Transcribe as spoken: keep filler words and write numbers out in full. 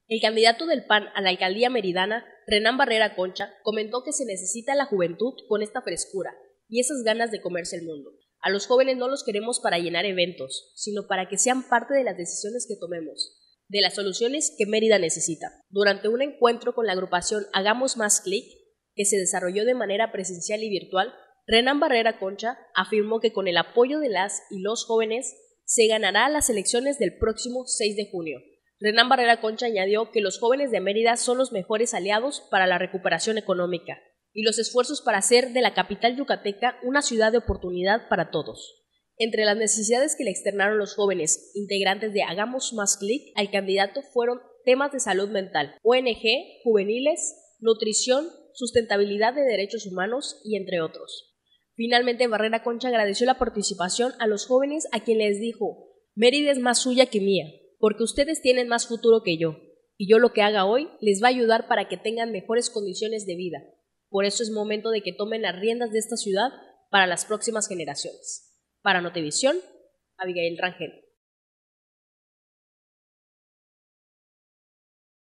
El candidato del P A N a la alcaldía meridana, Renán Barrera Concha, comentó que se necesita la juventud con esta frescura y esas ganas de comerse el mundo. A los jóvenes no los queremos para llenar eventos, sino para que sean parte de las decisiones que tomemos, de las soluciones que Mérida necesita. Durante un encuentro con la agrupación Hagamos Más Clic, que se desarrolló de manera presencial y virtual, Renán Barrera Concha afirmó que con el apoyo de las y los jóvenes se ganará las elecciones del próximo seis de junio. Renán Barrera Concha añadió que los jóvenes de Mérida son los mejores aliados para la recuperación económica y los esfuerzos para hacer de la capital yucateca una ciudad de oportunidad para todos. Entre las necesidades que le externaron los jóvenes integrantes de Hagamos Más Clic al candidato fueron temas de salud mental, O N G, juveniles, nutrición, sustentabilidad de derechos humanos y entre otros. Finalmente, Barrera Concha agradeció la participación a los jóvenes a quienes les dijo: Mérida es más suya que mía, porque ustedes tienen más futuro que yo, y yo lo que haga hoy les va a ayudar para que tengan mejores condiciones de vida. Por eso es momento de que tomen las riendas de esta ciudad para las próximas generaciones. Para Notivisión, Abigail Rangel.